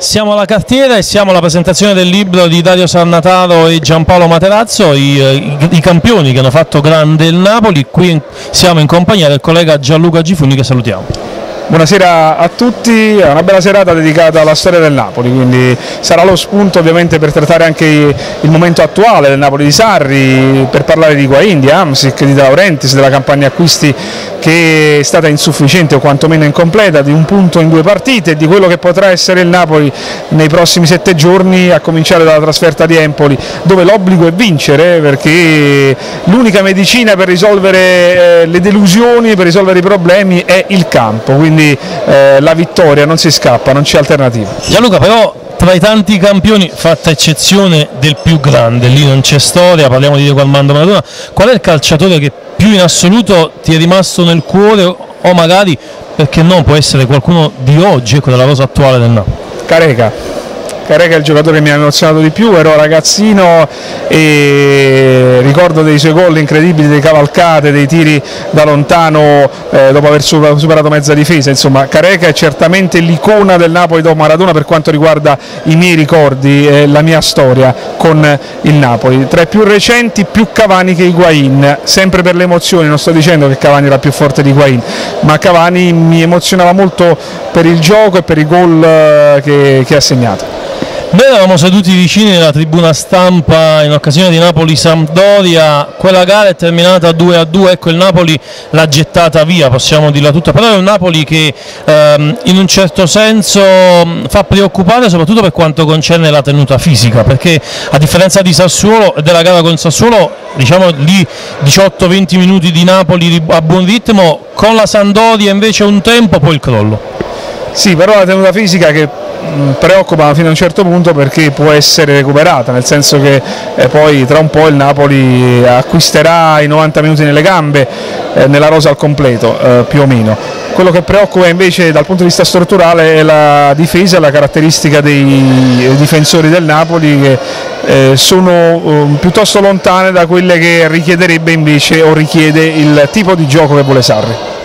Siamo alla cartiera e siamo alla presentazione del libro di Dario Sannataro e Giampaolo Materazzo, i campioni che hanno fatto grande il Napoli. Qui siamo in compagnia del collega Gianluca Gifuni, che salutiamo. Buonasera a tutti, è una bella serata dedicata alla storia del Napoli, quindi sarà lo spunto ovviamente per trattare anche il momento attuale del Napoli di Sarri, per parlare di Higuaín, di Hamsik, di De Laurentiis, della campagna acquisti che è stata insufficiente o quantomeno incompleta, di un punto in 2 partite e di quello che potrà essere il Napoli nei prossimi 7 giorni, a cominciare dalla trasferta di Empoli, dove l'obbligo è vincere, perché l'unica medicina per risolvere le delusioni, per risolvere i problemi è il campo, quindi la vittoria non si scappa, non c'è alternativa. Gianluca, però tra i tanti campioni, fatta eccezione del più grande, lì non c'è storia, parliamo di Diego Armando Maradona, qual è il calciatore che più in assoluto ti è rimasto nel cuore, o magari, perché no, può essere qualcuno di oggi, ecco, della rosa attuale del Napoli? Careca è il giocatore che mi ha emozionato di più, ero ragazzino e ricordo dei suoi gol incredibili, dei cavalcate, dei tiri da lontano dopo aver superato mezza difesa. Insomma, Careca è certamente l'icona del Napoli dopo Maradona per quanto riguarda i miei ricordi e la mia storia con il Napoli. Tra i più recenti, più Cavani che Higuaín, sempre per le emozioni, non sto dicendo che Cavani era più forte di Higuaín, ma Cavani mi emozionava molto per il gioco e per i gol che ha segnato. Noi eravamo seduti vicini nella tribuna stampa in occasione di Napoli-Sampdoria, quella gara è terminata 2-2, ecco, il Napoli l'ha gettata via, possiamo dirla tutta, però è un Napoli che in un certo senso fa preoccupare soprattutto per quanto concerne la tenuta fisica, perché a differenza di Sassuolo e della gara con Sassuolo, diciamo lì 18-20 minuti di Napoli a buon ritmo, con la Sampdoria invece un tempo, poi il crollo. Sì, però la tenuta fisica che preoccupa fino a un certo punto, perché può essere recuperata, nel senso che poi tra un po' il Napoli acquisterà i 90 minuti nelle gambe, nella rosa al completo, più o meno. Quello che preoccupa invece dal punto di vista strutturale è la difesa, la caratteristica dei difensori del Napoli, che sono piuttosto lontane da quelle che richiederebbe invece o richiede il tipo di gioco che vuole Sarri.